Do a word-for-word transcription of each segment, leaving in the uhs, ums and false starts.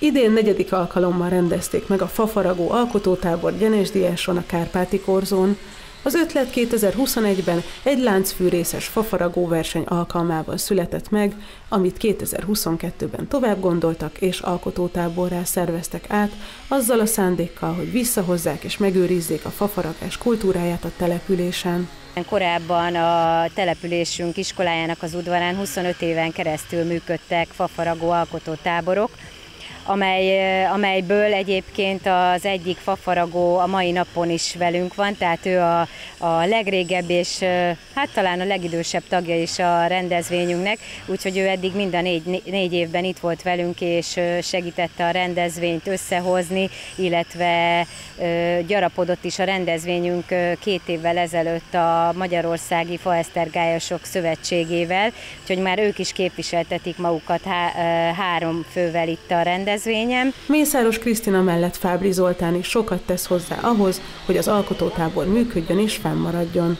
Idén negyedik alkalommal rendezték meg a Fafaragó alkotótábor Gyenesdiáson a Kárpáti Korzón. Az ötlet kétezer-huszonegyben egy láncfűrészes fafaragó verseny alkalmával született meg, amit kétezer-huszonkettőben tovább gondoltak és alkotótáborrá szerveztek át, azzal a szándékkal, hogy visszahozzák és megőrizzék a fafaragás kultúráját a településen. Korábban a településünk iskolájának az udvarán huszonöt éven keresztül működtek fafaragó alkotótáborok, amely, amelyből egyébként az egyik fafaragó a mai napon is velünk van, tehát ő a, a legrégebb és hát talán a legidősebb tagja is a rendezvényünknek, úgyhogy ő eddig mind a négy, négy évben itt volt velünk, és segítette a rendezvényt összehozni, illetve gyarapodott is a rendezvényünk két évvel ezelőtt a Magyarországi Faesztergályosok Szövetségével, úgyhogy már ők is képviseltetik magukat há, három fővel itt a rendezvényen. Mészáros Krisztina mellett Fábri Zoltán is sokat tesz hozzá ahhoz, hogy az alkotótábor működjön és fennmaradjon.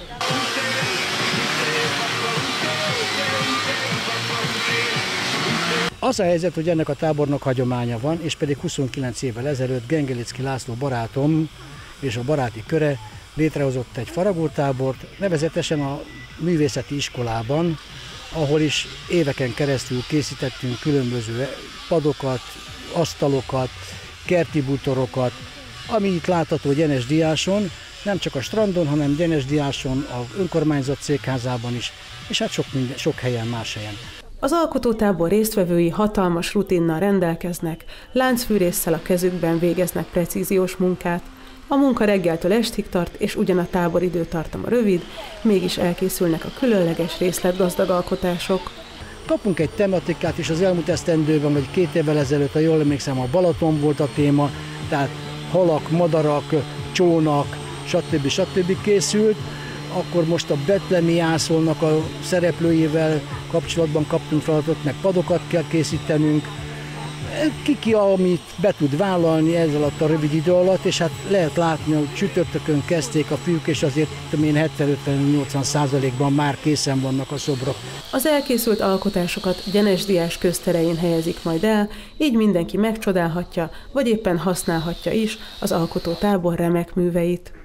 Az a helyzet, hogy ennek a tábornak hagyománya van, és pedig huszonkilenc évvel ezelőtt Gengelicki László barátom és a baráti köre létrehozott egy faragótábort, nevezetesen a művészeti iskolában, ahol is éveken keresztül készítettünk különböző padokat, asztalokat, kerti bútorokat, ami itt látható Gyenesdiáson, nem csak a strandon, hanem Gyenesdiáson, az önkormányzat székházában is, és hát sok, minden, sok helyen, más helyen. Az alkotótábor résztvevői hatalmas rutinnal rendelkeznek, láncfűrésszel a kezükben végeznek precíziós munkát. A munka reggeltől estig tart, és ugyan a tábor időtartama rövid, mégis elkészülnek a különleges részletgazdag alkotások. Kapunk egy tematikát is az elmúlt esztendőben, vagy két évvel ezelőtt, ha jól emlékszem, a Balaton volt a téma, tehát halak, madarak, csónak, stb. stb. Készült. Akkor most a betlemi jászolnak a szereplőivel kapcsolatban kaptunk feladatot, meg padokat kell készítenünk. Kiki, amit be tud vállalni ez alatt a rövid idő alatt, és hát lehet látni, hogy csütörtökön kezdték a fiúk, és azért én hetven-nyolcvan százalékban már készen vannak a szobrok. Az elkészült alkotásokat Gyenesdiás közterején helyezik majd el, így mindenki megcsodálhatja, vagy éppen használhatja is az alkotótábor remek műveit.